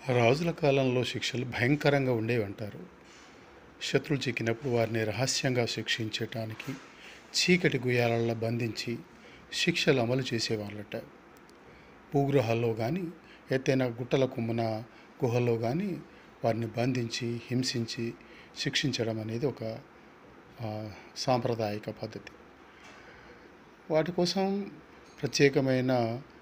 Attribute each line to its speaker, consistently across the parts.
Speaker 1: రాజుల కాలంలో శిక్షలు భయంకరంగా ఉండేవంటారు. శత్రువులు చిక్కినప్పుడు వారిని రహస్యంగా శిక్షించటానికి చీకటి గుయ్యాలల్లో బంధించి శిక్షలు అమలు చేసేవాళ్ళట. భూగృహాల్లో కానీ ఎత్తైన గుట్టల కొమ్మున గుహల్లో కానీ వారిని బంధించి హింసించి శిక్షించడం అనేది ఒక సాంప్రదాయిక పద్ధతి. వాటి కోసం ప్రత్యేకమైన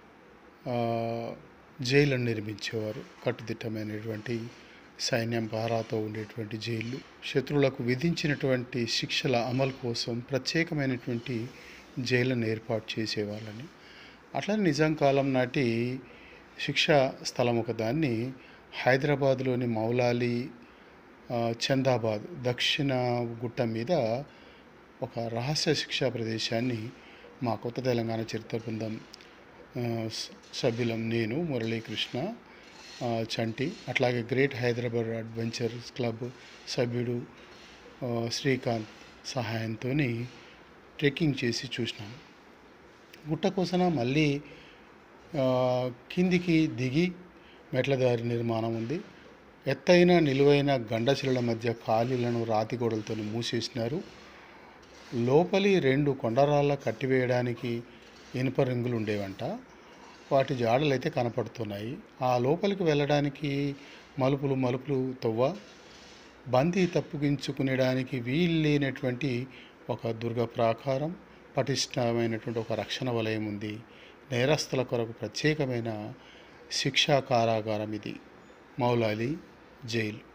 Speaker 1: జైళ్ళను నిర్మించేవారు. కట్టుదిట్టమైనటువంటి సైన్యం పహరాతో ఉండేటువంటి జైళ్ళు. శత్రువులకు విధించినటువంటి శిక్షల అమలు కోసం ప్రత్యేకమైనటువంటి జైళ్ళను ఏర్పాటు చేసేవాళ్ళని. అట్లనే నిజాం కాలం నాటి శిక్షా స్థలం ఒకదాన్ని హైదరాబాద్లోని మౌలాలి చందాబాద్ దక్షిణ గుట్ట మీద ఒక రహస్య శిక్షా ప్రదేశాన్ని మా కొత్త తెలంగాణ చరిత్ర బృందం సభ్యులం నేను, మురళీకృష్ణ, చంటి, అట్లాగే గ్రేట్ హైదరాబాద్ అడ్వెంచర్స్ క్లబ్ సభ్యుడు శ్రీకాంత్ సహాయంతో ట్రెక్కింగ్ చేసి చూసినాం. గుట్ట కోసన మళ్ళీ కిందికి దిగి మెట్ల దారి నిర్మాణం ఉంది. ఎత్తైన నిలువైన గండశిలల మధ్య ఖాళీలను రాతి గోడలతో మూసేసినారు. లోపలి 2 కొండరాళ్ళ కట్టివేయడానికి ఇనుప రింగులు ఉండేవంట. వాటి జాడలు అయితే కనపడుతున్నాయి. ఆ లోపలికి వెళ్ళడానికి మలుపులు తవ్వ. బందీ తప్పించుకునేడానికి వీల్లేనటువంటి ఒక దుర్గ ప్రాకారం, పటిష్టమైనటువంటి ఒక రక్షణ వలయం ఉంది. నేరస్తుల కొరకు ప్రత్యేకమైన శిక్షా కారాగారం ఇది, మౌలాలి జైలు.